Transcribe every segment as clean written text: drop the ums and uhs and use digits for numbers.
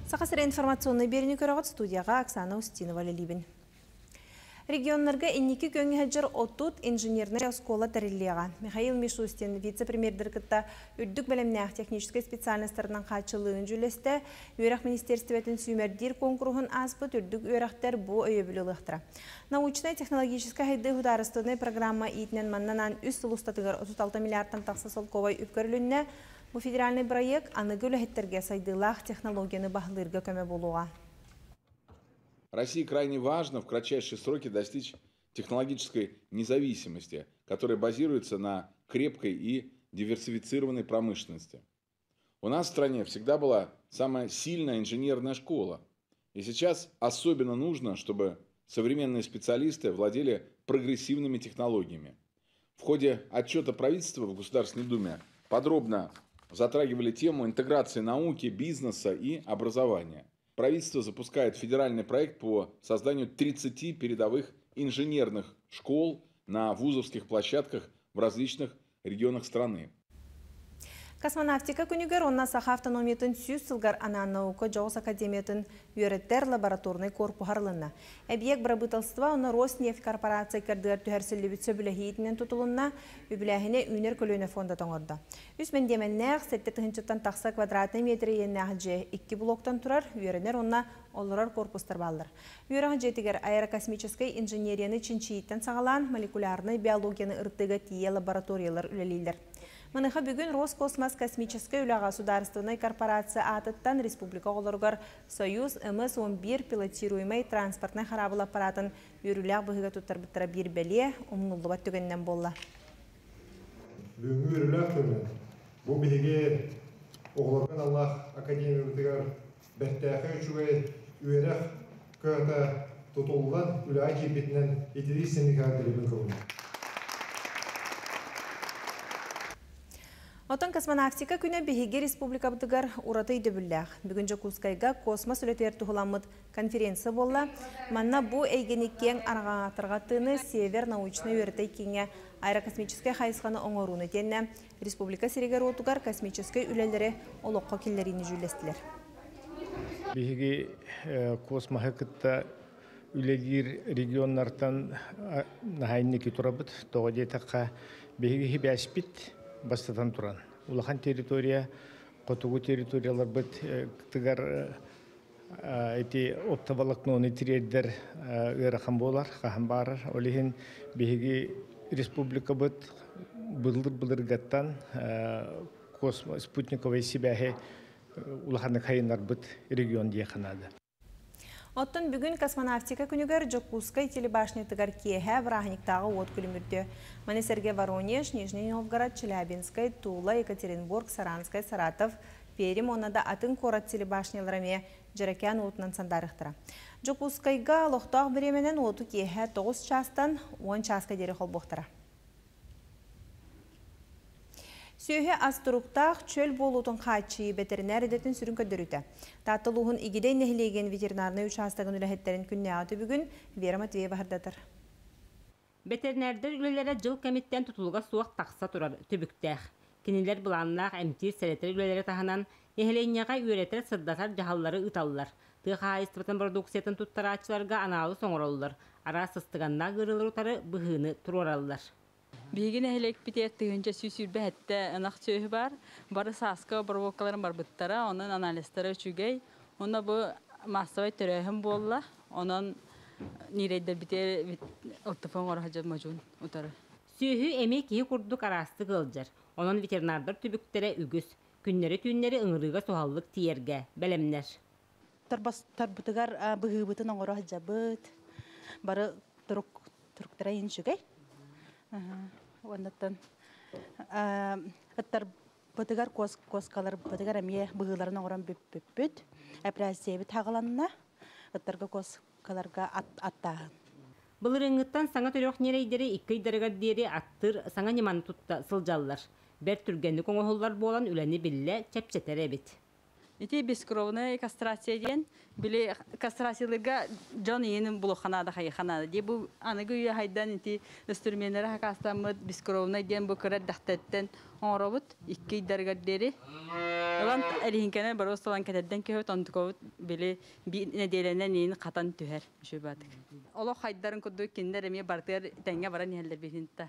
Сақасыры информационный беріні көріғат студияға Оксана Устинова лелибін. Регионларға инники көнгі хаджар отут инженерная школа тәрелеға. Михаил Мишустин, вице-премьердер кітті үрдік бәлемнәқ технической специальностарынан қачылығын жүлесті, Үйрақ министерстветін сүймердер конкурғын аспыт үрдік үйрақтар бұ өйебіліліқтіра. Научно-технологическая хайды хударыстығыны программа итінен маннанан үс сұлыстатығыр 36 миллиардтан тақсы солковай үпкөрілінне, bu federальный проект анығы өләхеттерге сайдылақ технологияны бағылырға көмі болуға. России крайне важно в кратчайшие сроки достичь технологической независимости, которая базируется на крепкой и диверсифицированной промышленности. У нас в стране всегда была самая сильная инженерная школа. И сейчас особенно нужно, чтобы современные специалисты владели прогрессивными технологиями. В ходе отчета правительства в Государственной Думе подробно затрагивали тему интеграции науки, бизнеса и образования. Правительство запускает федеральный проект по созданию 30 передовых инженерных школ на вузовских площадках в различных регионах страны. Космонавтика күнігер онна саха автономиятын сүйіз сылғар ана наука Жоғыс Академиятын үйреттер лабораторный корпу харлынна. Әбиек бірабытылсыва оны Роснефть корпорация кәрдігер түхәрсілі бүтсі бүләхейтінен тұтылынна үбіләхіне үйнер көліне фонда тоңырды. Үс мендеменнәғ сәтті тұхынчыттан тақса квадратный метрі еннәғ же 2 блоктан тұрар үйерінер онна олырар корпустар балыр. Үйеріғ жетігер аэрокосмической инженерияны чинчиеттен сағалан молекулярны биологияны ұрттыға тие лабораториялар үлелейлер. Маныха бүгін Роскосмос космической үліға сударственной корпорация атыттан республика олырғар Союз МС-11 пилотируемый транспортный харабыл аппаратын үйріліғ бұғыға тұттар бұттыра бір бәле ұмнулы бат түгеннен болла. Бүгінгі үйріліғ түгін. Бұл бігі оғылырған Аллах Академиятығар бәттәқі үшіге үйріғ көті тұтылған үліға кепетінен етелесінді кәрділігін көңін. Отон космонавтика күні бігеге республика бұтығар ұраты үйді бүлләғ. Бүгін Жокускайға космос үлетер тұғыламыд конференция болла. Манна бұ әйгенеккен арғаңатырғатыны Север научны өрітай кеңе аэрокосмическай хайысқаны оңыруны тенне республика серегер отығар космическай үлелері олыққа келлеріні жүлестілер. Бігеге космоға күтті үлелер регионлардан нағайыннекі тұрабыд. Тоғы детаққа бігеге бәспіт бастатан туран. Улахан территория, котугу территориялар бит тыгар эти оптоволокноны тирейдер ырахан болар, хахан барар. Олихин беги республика бит былыр гаттан спутниковый себяхе улаханны хайынар бит регион дияханады. Оттон бүгін космонавтика күнігер Жокускай телебашны тыгар киеһә Врахниктағы от күлімірді. Манесерге Воронеж, Нижний Новгород, Челябинскай, Тула, Екатеринбург, Саранскай, Саратов, Перим, онада атын корат телебашнелараме жаракян отынан сандарықтыра. Жокускайға лоқтақ біременен оту киеһә 9 частан 10 часка дері қолбоқтыра. Сүйе аструктақ чөл болутын қачы ветеринар едетін сүрін көдіріті. Таттылуғын игеден нәхілеген ветеринарны участығын үләхеттерін күнне аты бүгін Вера Матвеева бардатыр. Ветеринардер үлелері жыл комиттен тұтылға суақ тақса тұрар түбіктәқ. Кенелер бұланлақ әмтир сәлетер үлелері тағынан нәхіленияға үйретер сырдатар жағалары ұталылар. Тыға айыстыватын продукциятын тұттарачыларға аналы соңыралылар. Ара сыстығанна ғырылыр ұтары бұғыны тұроралылар. Бигин элек питет тыгынча сүсүрбе хәтта анак сөйү бар. Бары саска барвокаларын бар буттара, онун анализтары үчүгей. Онда бу массовый төрөһүм болла. Онун нирейдер бите оттофон орахажа мажун утары. Сөйү эми ки курдук арасты кылжар. Онун ветеринардар түбүктере үгүс. Күннери түннери ыңырыга сохаллык тиерге белемнер. Тарбутыгар быгыбытын орахажа быт. Бары туруктара инчүгей. Оннаттан аттар бытыгар коскалар бытыгар эмие быгыларын оран бүт апрасеби тагаланна аттарга коскаларга аттагын. Былырыңыттан саңа төрөк нерейдери 2 дарыга дери аттыр саңа неман тутта сылжаллар. Бер түргенди коңохуллар болан үлени билле чепчетере бит. Ити бескровная кастрация ден, били кастрацияларга жон иенин булоханада хайханада. Ди бу аныгы үйе хайдан ити инструментері хакастамыд бескровная ден бу кырат дахтеттен оңробут, икки даргардери. Олан әрихинкені бар осталан кәтәдден көхөт онтуковут били би неделенен иен қатан түхер шөбадык. Оло хайдарын күрдік кендер әме бартығар тәңге баран ехелдер бейінті.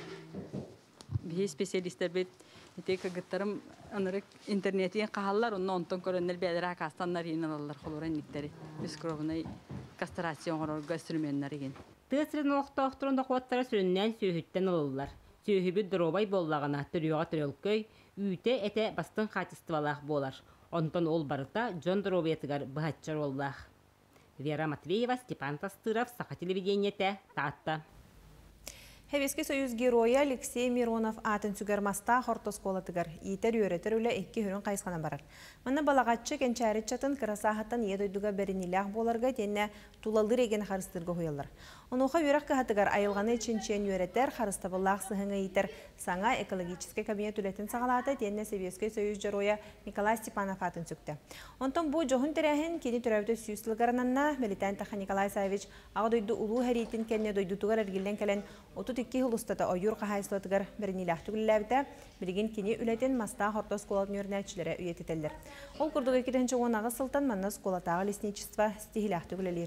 Бейі специалистер бейт. Ити кагыттарым анырык интернетин кахаллар, онтон көрөннөр бәдер акастаннар ин алалар холоран никтери. Бескровный кастрация оңорга инструментнар еген. Тысрын оқтоқтырында қуаттара сүріннен сүйіттен алылар. Сүйібі дробай боллағана түріуға түрелкөй, үйте әте бастың қатыстывалақ болар. Онтон ол барыта Джон Дробетігар бұхатчар оллақ. Вера Матвеева, Степан Тастыров, Саха телевидениете, Татта. Хевеске союз героя Алексей Миронов атын сүгер маста хортосколатыгар. Итер өретер үлі 2 хүрін қайсқана барар. Мына балағатчы кенчәрітчатын кырасахаттан едойдуға бәрінілях боларға тенне тулалыр еген харыстырғы хойалар. Онуға өрек қағатыгар айылғаны ченчен өретер харыстабыллақ сығыңа итер саңа экологический кабинет үлетін сағалаты тенне Хевеске союз героя Николай Степанов атын сүкті. Онтан бұл жоғын тірәхін кені түрәуді сүйсілгарынанна Мелитан Таха Николай Савич ағдойды ұлу әретін кәліне дойдутуғар әргелен кәлен 32 хулустата ойыр қағайсылатығар бірініләқ түгілләбіті бірген кені үлетін маста хорто сколатын өрнәтшілері үйететелер. Ол күрдігі 2-ші оңағы сылтан манна сколатағы лесничество стихиләқ түгілелер.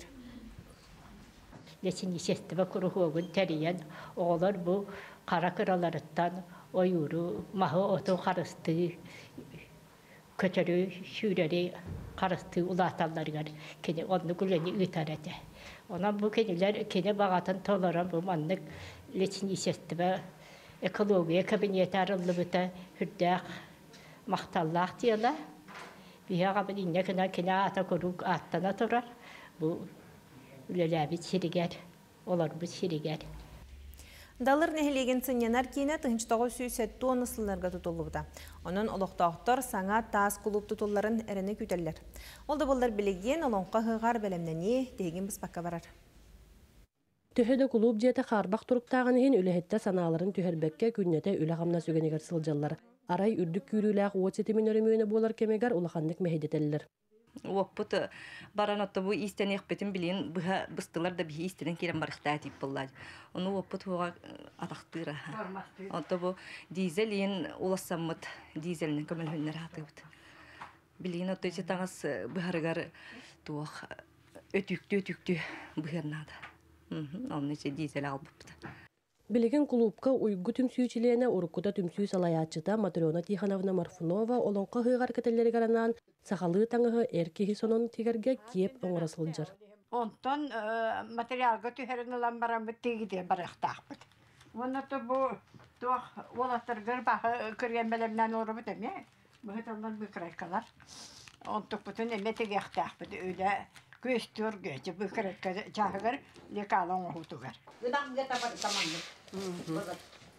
Лесничество күріғығын тәриян оғылар бұл қара кыраларыттан ойыру, мағы оту қарысты, көтірі, шүрері қарысты ұлаталарығар кені онны күлені ұйтар әді. Онан бұл кенелер кене бағатын толаран бұл маннық лесничество экология кабинеті арылы бұта хүрдәқ мақталлақ дейла. Бияға бұл инне кене ата көрік аттана тұрар. Бұл үлеләбі шерігер, олар бұл шерігер. Далыр нәхелеген сынянар кейіне тұхынчтағы сүйсетті онысыларға тұтылы бұда. Оның олықтақтар саңа тас құлып тұтыларын әріні күтелер. Олды болдар білеген олонқа ғығар бәлемнәне деген біз баққа барар. Төһөдө клуб жете харбак туруктаган хин үлехетте санааларын түһербекке күннете үлехамна сүгенегер сылжаллар. Арай үрдүк күрүләк уотсетимин өрөмөөнө болар кемегер улаханнык мехедетеллер. Оппут баран отто бу истен экпетин билин быха быстылар да би истен кирен барыкта тип буллар. Ону оппут хуга атактыра. Отто бу дизелин уласаммыт дизелин көмөл хөннөр атыбыт. Билин отто жетагас быхарыгар туох өтүктү быхарнада. Onun için dizel alбыпты. Билеген клубка уйгу түмсүүчүлене уруккута түмсүү салаячыта Матрёна Тихановна Марфунова олонка хыгар кетелери гаранан сахалы таңы эркеги сонун тигерге киеп оңрасылжар. Онтон материалга түһәренелән барам тигиде барактакбыт. Онда бу тух олатыргыр бахы кирген белемнән урыбыт эме. Бу хәтәләр быкрайкалар. Онтон бүтән эме тигәхтакбыт өйдә көстөр гәҗе быкрайка чагыр лекалон хутугар. Гыдан гыта бар тамамды.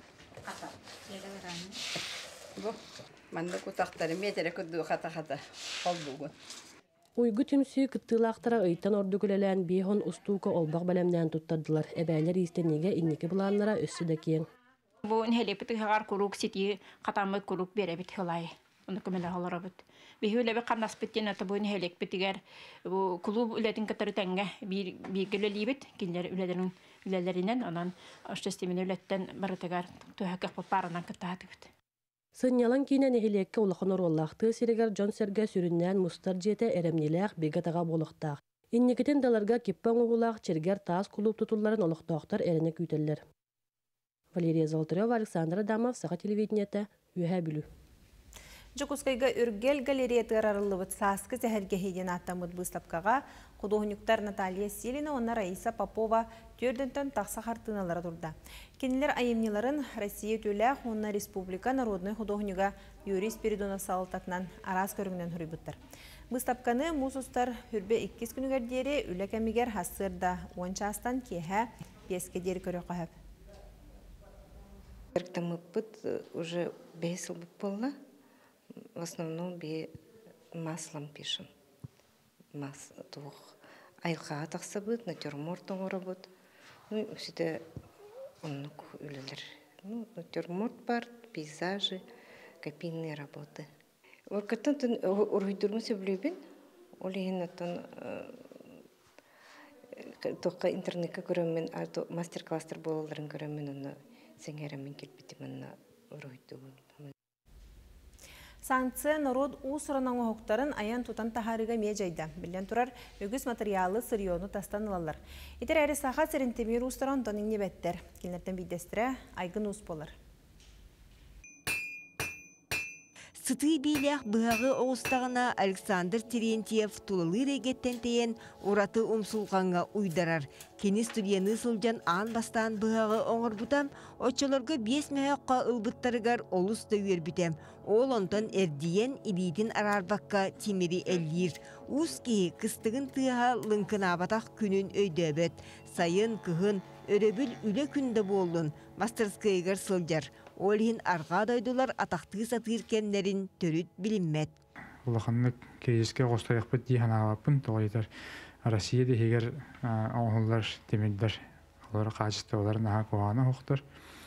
Бу манда кутактары метре күдү хата холдугу. Уйгу түмсүү кыттылактара ыйттан ордугулелен бихон устуука олбак белемнән туттардылар. Эбәлер истенеге иннеке буланнара өссү да киң. Бу нелепит хагар курук сити катамы курук беребит хылай. Оны көмеле халарабыт. Бихүле бе канас биттен ата бу нелек битигер. Бу клуб үлетин катары тәңгә бигеле либит киндер үлеләреннән анан аштестемин үлеттен барытыгар төһәкә паранан кататыбыт. Сынялан кинен эхилекке улахан ороллахты сирегер Джон Серге сүрүннән мустар жете эремниләк бигатага болуктак. Иннекетен даларга киппен угулак чергер таас клуб тутулларын олуктактар эрене күтеллер. Валерия Золотарева, Александр Адамов, Саха телевидениете, Үһә бүлү. Жокускайга үргел галерея арылыбыт саскы зәһәрге хейден аттамыт выставкага художниктар Наталья Силина, онна Раиса Попова төрдөнтөн тақса хартыналары турда. Кенелер айымниларын Россия төләк, онна Республика народный художнига Юрий Спиридонов салытатынан арас көріңнен хүрібіттір. Выставканы мусустар хүрбе 2 күнігердері үлі кәмігер хасырда 10 частан кеха 5 дер көрі қағып. Уже бесил было. В основном маслом пишем. Масло двух. Айха таксабыт, натюрморт работ. Ну, все он улелер. Ну, натюрморт бар, пейзажи, копийные работы. Вакыттан урыйдырмы сөблөбин. Ол аттан тоққа интернетке көрөммен, мастер-класстар болаларын көрөммен, оны сеңеремен келбетим, оны урыйдырмын. Санкция народ усырынан оқтарын аян тутан тахарыга мejayda. Билен турар өгүс материалы сырьону тастанылалар. Итер әрі саха сірінтемир устаран тонын небеттер. Келнерден бидестіре айгын ус болар. Сыты билях быгы оғыстағына Александр Терентьев тулылы регеттентейен ораты умсулғанға уйдарар. Кені студияны сылжан ан бастан быгы оңыр бұтам, очылырғы 5 мәйаққа ылбыттарыгар олысты үйер Ол онтан әрдиен илитін арарбаққа темері әлгір. Уз кейі кыстығын тыға лыңкын абатақ күнін өйдөбет. Сайын кығын өрөбіл үлі күнді болын. Мастерскайгар сылжар. Олин арға дойдулар атақты сатыр кемдерін төрүт билинмет. Улаханнык кейіске қостайық бұд дейхан ағапын тоғайтар. Россияда егер оңғылар темелдер, олар қачысты олар наға қоғаны оқтыр.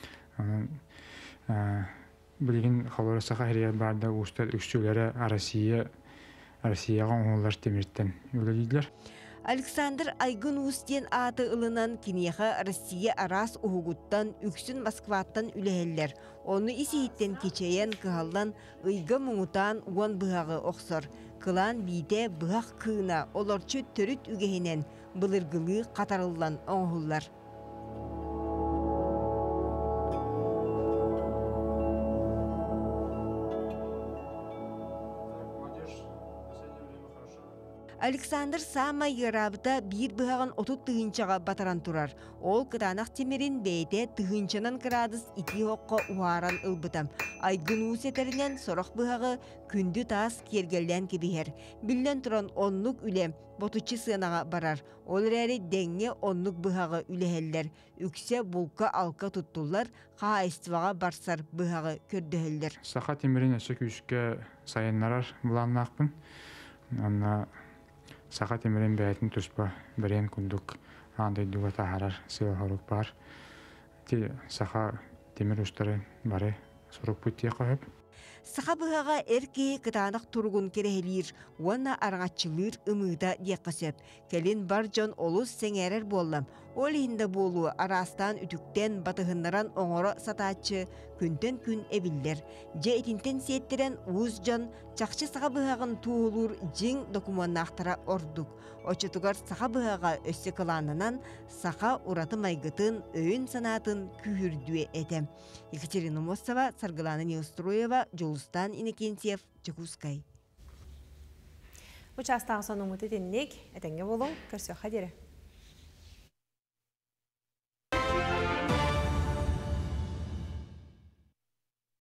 Білген қалары сақа әрия барды ұстар үксілері Россияға оңғылар темелден өлелейділер. Александр Айгын Устен аты ылынан кинеха Россия арас угуттан үксін Москваттан үләһелләр. Оны исейттен кечейен кыһаллан ыйга муңутан уон быһагы оқсор. Кылан бите быһак кыына олорчу төрүт үгеһинен былыргылы катарыллан оңһуллар. Александр Сама ярабыта бир быһаган отут тыгынчаға батаран турар. Ол кытанақ темерин бейте тыгынчанан кырадыс ити хоққа уаран ылбытам. Айгын усетеринен сорох быһагы күнді таас кергелден кебихер. Билден туран оннук үлем ботучы сынаға барар. Ол рәри дәңге оннук быһагы үлехеллер. Үксе булка алка туттулар, ха истиваға барсар быһагы көрдөһөллер. Саха темерин әсі күшке сайынларар бұланнақпын. Анна Саха темерин бәйтін тұспа бірен күндік аңдай дуға тахарар сыйл хорук бар. Саха темер ұстары бары сорук бұттия қойып. Саха быһаға әрке кытанақ тұрғын керехелер, уанна арғатчылыр ымыда деққасып. Келін бар жон олыс сәңәрер болам. Ол инде болу арастан үтіктен батығынларан оңыры сатачы күнтен күн әбілдер. Же етінтен сеттерен уыз жон чақчы саха быһағын туылыр жин документақтара ордук. Очытугар саха быһаға өссі кыланынан саха ураты майгытын, өйін санатын күйірдуе әтем. Екатерина Мостова, Саргылана Неустроева, Жолустан Иннокентьев, Чекускай. Участағы соның мұты деннек, әтенге болың, көрсі қадері.